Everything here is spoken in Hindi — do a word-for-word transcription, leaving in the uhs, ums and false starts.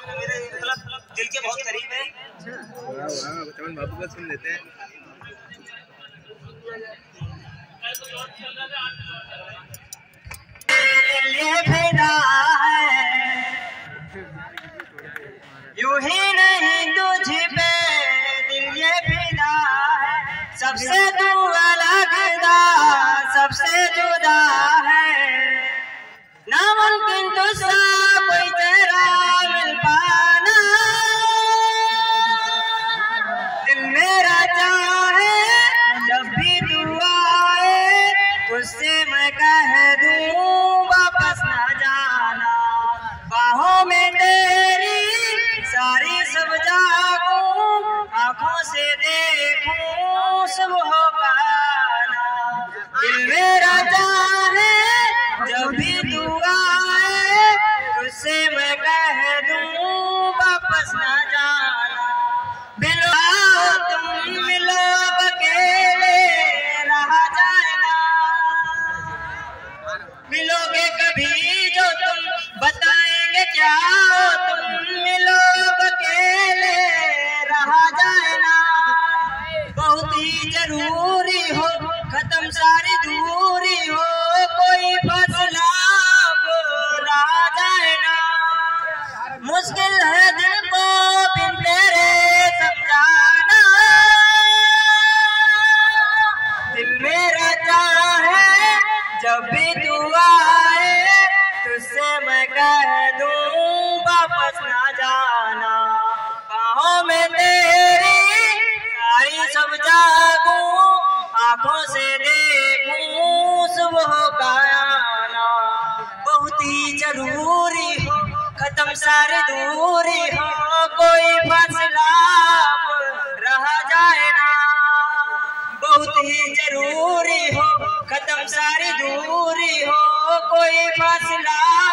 मेरे मतलब दिल के बहुत करीब है। वाह वाह, चमन बाबू का सुन लेते हैं। ये फिदा है यूं ही नहीं तुझ पे दिल ये फिदा है, सबसे तू अलग दा सबसे जुदा है, नामुमकिन तुझसा कोई तेरा मिल पाना, दिल मेरा चाहे जब भी तू आए तुझसे मैं कह दूं वापस ना जाना, बाहों में तेरी सारी सब जागूं, आंखों से देखूं सुबह पाना, दिल मेरा चाहे जब भी तू आए तुझसे मैं कह दूं वापस ना जाना, मिलो तुम मिलो अकेले रहा जाए ना, मिलोगे कभी जो तुम बताएंगे क्या हो तुम, मिलो अकेले रहा जाए ना, बहुत ही जरूरी हो खत्म सारी दूरी हो, कोई फैसला रहा जाए ना, मुश्किल है दिल को बिन तेरे समझाना, दिल मेरा चाहे जब भी तू आए तुझसे मैं कह दूं वापस ना जाना, बाहों में तेरी सारी सब जागूं, आंखों से देखूं सुबह का आना, बहुत ही जरूरी हो खत्म सारी दूरी हो, कोई फासला रहा जाए ना, बहुत ही जरूरी हो खत्म सारी दूरी हो, कोई फासला